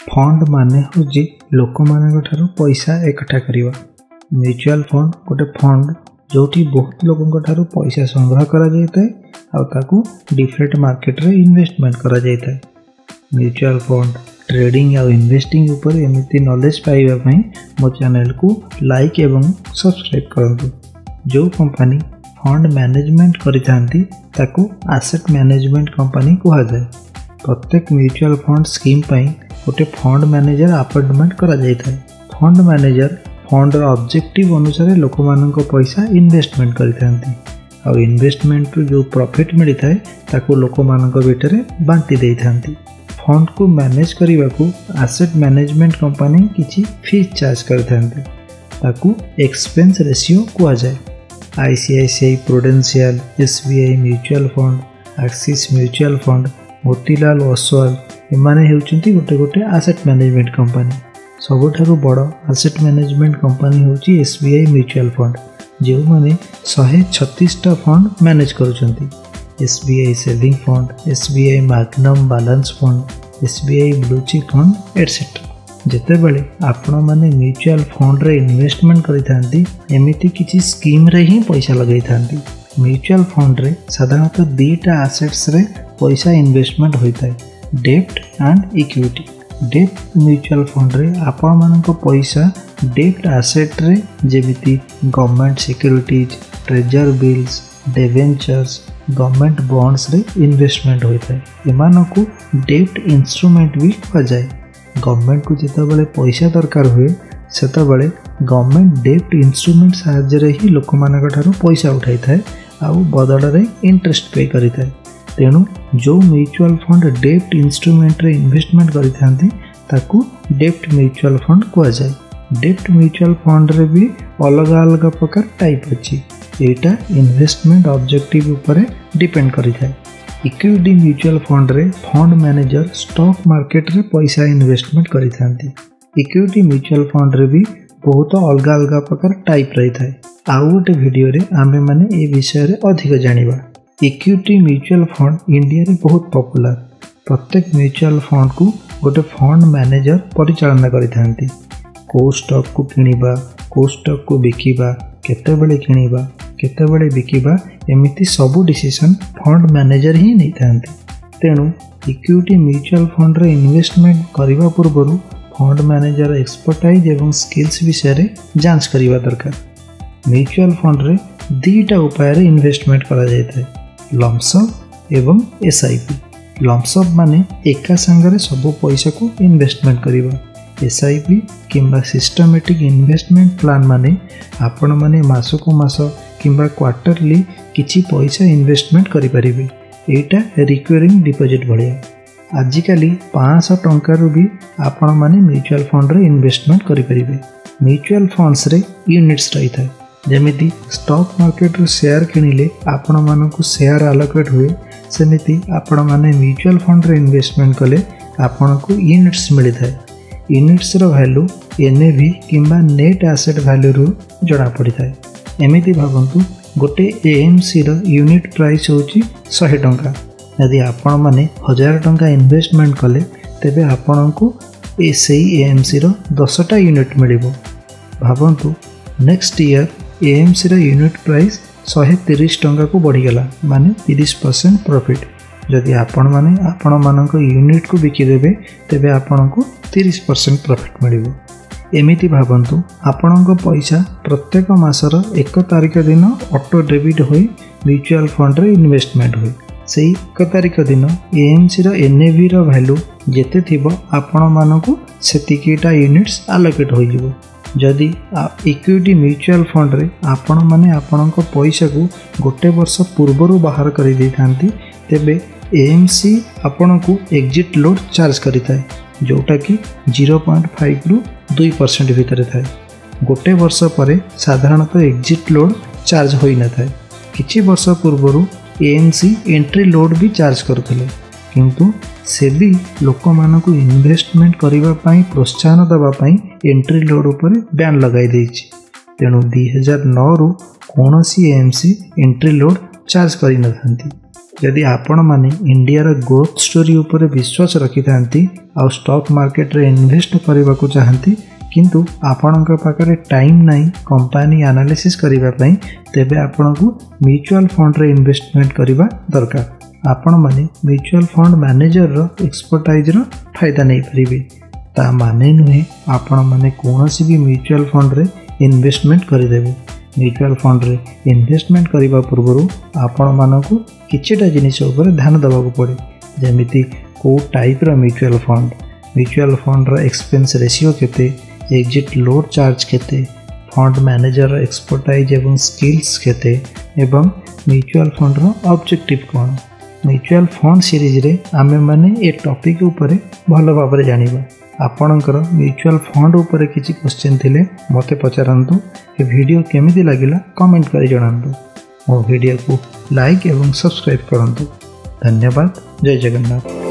Fund माने होची लोक मानक ठारू पैसा एकठा करिवा। म्यूचुअल फंड गोटे फंड जोटी बहुत लोगों ठारू पैसा संग्रह करा जायताय आ ताकू डिफरेंट मार्केट रे इन्वेस्टमेंट करा जायताय। म्यूचुअल फंड ट्रेडिंग आ इन्वेस्टिंग ऊपर एमिति नॉलेज पाइबा पई मो चैनल को लाइक एवं सब्सक्राइब करंतु। जो कंपनी फंड मैनेजमेंट करिथांती ताकू एसेट मैनेजमेंट कंपनी कहा जाए। प्रत्येक म्यूचुअल फंड स्कीम पई गोटे फंड मैनेजर अपॉइंटमेंट करा जायताय। फंड मैनेजर फंड ऑब्जेक्टिव अनुसार लोक मानक पैसा इन्वेस्टमेंट करिथांती आ इन्वेस्टमेंट जो प्रॉफिट मिलता ताकू लोक मानक भितर बांटी देइथांती। फंड को मैनेज करने को एसेट मैनेजमेंट कंपनी किसी फीस चार्ज करथांती ताकू एक्सपेंस रेशियो कहा जाए। ICICI Prudential, SBI mutual fund, Axis mutual fund, Motilal Oswal एमाने हेउचंती गोटे गोटे एसेट मैनेजमेंट कंपनी। सबुठारु बड़ एसेट मैनेजमेंट कंपनी होची एसबीआई म्यूचुअल फंड जो माने 136टा फंड मैनेज करूचंती। SBI saving fund, SBI Magnum balance fund, SBI blue chip fund etcetera. जेतेबेले आपण माने म्यूचुअल फंड रे इन्वेस्टमेंट करिथांती एमिति किछि स्कीम रे ही पैसा लगाइथांती। म्यूचुअल फंड रे साधारणतः दुईटा एसेट्स रे पैसा इन्वेस्टमेंट होइताय, डेब्ट एंड इक्विटी। डेब्ट म्यूचुअल फंड रे आपण मानक पैसा डेब्ट एसेट रे जेमिति government securities, treasury bills, debentures, government bonds रे इन्वेस्टमेंट होता है। एमानकू डेब्ट इंस्ट्रूमेंट भी कहा जाए। गवर्नमेंट को जितेबाला पैसा दरकार हुए सेतेबाला गवर्नमेंट डेब्ट इंस्ट्रूमेंट साहाय्य ही लोक मानक ठारू पैसा उठाई थाए आउ बदल रे इंटरेस्ट पे करि थाए। तेणु जो म्यूचुअल फंड डेब्ट इंस्ट्रूमेंट रे इन्वेस्टमेंट करिथांती ताकू डेब्ट म्यूचुअल फंड कहा जाए। डेब्ट म्यूचुअल फंड रे भी अलग अलग प्रकार टाइप अछि। एटा इन्वेस्टमेंट ऑब्जेक्टिव ऊपर डिपेंड करि थाए। इक्विटी म्यूचुअल फंड रे फंड मैनेजर स्टॉक मार्केट रे पैसा इन्वेस्टमेंट करिथांती। इक्विटी म्यूचुअल फंड रे भी बहुत अलग अलग प्रकार टाइप रही थाए। आउ गोटे वीडियो रे आमे माने ए विषय रे अधिक जानिबा। इक्विटी म्यूचुअल फंड इंडिया रे बहुत पॉपुलर। प्रत्येक म्यूचुअल फंड को गोटे फंड मैनेजर परिचालन करिथांती। को स्टॉक को किनिबा, को स्टॉक को बिकिबा, केतेबेले किनिबा, केतेबेले बिकिबा एमिति सबु डिसीजन फंड मैनेजर ही नहीं थांती। तेणु इक्विटी म्यूचुअल फंड रे इन्वेस्टमेंट करने पूर्व फंड मैनेजर एक्सपर्टाइज एवं स्किल्स विषय रे जांच करने दरकार। म्यूचुअल फंड रे दुईटा उपाय रे इन्वेस्टमेंट करा जायता है, लमसम एवं एसआईपी। लमसम माने एका संगरे सब पैसा को इन्वेस्टमेंट करिबा। एसआईपी किंबा सिस्टमेटिक इन्वेस्टमेंट प्लान माने आपण माने मासको मास किंबा क्वार्टरली किछि पैसा इन्वेस्टमेंट करि परिबे। एटा रिकरिंग डिपॉजिट भलिया। आजिकाली 500 टंका रु भी आपण माने म्यूचुअल फंड रे इन्वेस्टमेंट करि परिबे। म्यूचुअल फंड्स रे यूनिट्स रही था। जेमिति स्टॉक मार्केट रो शेयर किनिले आपण मानकु शेयर अलोकेट हुए, सेमिति आपण माने म्यूचुअल फंड रे इन्वेस्टमेंट कले आपनको यूनिट्स मिलि थाए। यूनिट्स रो वैल्यू एनएवी किंबा नेट एसेट वैल्यू रु जणा पड़ी थाए। एमिति भाबंतु गोटे एएमसी रो यूनिट प्राइस होची 100 टंका। यदि आपण माने 1000 टंका इन्वेस्टमेंट कले तेबे आपनको सेही एएमसी रो 10टा यूनिट मिलिबो। भाबंतु नेक्स्ट ईयर एएमसी रो यूनिट प्राइस 130 टंका को बढ़ी गला, माने 30% प्रॉफिट। जदि आपण मानक यूनिट को बिकी देबे तेबे आपनको 30% प्रॉफिट मिलिबो। एमिति भाबंतु आपणक पैसा प्रत्येक मासर 1 तारिख दिन ऑटो डेबिट होई म्यूचुअल फंड रे इन्वेस्टमेंट होई। सेही 1 तारिख दिन एएमसी रो एनएवी रो वैल्यू जेते थिबो आपण मानकु सेतिकीटा यूनिट्स अलोकेट होई जिवो। जदि इक्विटी म्यूचुअल फंड रे आपण माने आपणक पैसा को गोटे वर्ष पूर्वरु बाहर करि दैथांती तेबे एएमसी आपणकु एग्जिट लोड चार्ज करिथाय, जोटा कि 0.5 रु 2% भितर थाए। गोटे वर्ष पर साधारणतः एग्जिट लोड चार्ज होई न थाए। किछि वर्ष पूर्वरु एएमसी एंट्री लोड भी चार्ज करथिले, किंतु सेबी लोक मानकु इन्वेस्टमेंट करिबा पई प्रोत्साहन दबा पई एंट्री लोड ऊपर बैन लगाई दैछि। तेणु 2009 रु कोनोसी एएमसी एंट्री लोड चार्ज करि न थांती। जदि आपण माने इंडिया रो ग्रोथ स्टोरी ऊपर विश्वास रखि थांती आ स्टॉक मार्केट रे इन्वेस्ट करबा को चाहंती किंतु आपणक पाखरे टाइम नाही कंपनी एनालिसिस करिबा पई तेबे आपणकू म्यूचुअल फंड रे इन्वेस्टमेंट करिबा दरकार। आपण माने म्यूचुअल फंड मैनेजर रो एक्सपर्टाइज रो फायदा नहीं परिबे ता माने नुहे आपण माने कोनोसी भी म्यूचुअल फंड रे इन्वेस्टमेंट करिदेबे। म्यूचुअल फंड रे इन्वेस्टमेंट करिबा पूर्वरु आपण मानकू किछिटा जिनिस ऊपर ध्यान देबाक पड़े जेमिति को टाइप रो म्यूचुअल फंड रो एक्सपेंस रेशियो केते, एग्जिट लोड चार्ज केते, फंड मैनेजर एक्सपर्टाइज एवं स्किल्स केते एवं म्यूचुअल फंड रो ऑब्जेक्टिव कोन। म्यूचुअल फंड सीरीज रे आमे माने ए टॉपिक ऊपर भलो भाबरे जानिबा। आपणकर म्यूचुअल फंड ऊपर किसी क्वेश्चन थिले मते पचारंतु। ए वीडियो केमिति लागिला कमेंट करि जणांतु। मो वीडियो को लाइक एवं सब्सक्राइब करंतु। धन्यवाद। जय जगन्नाथ।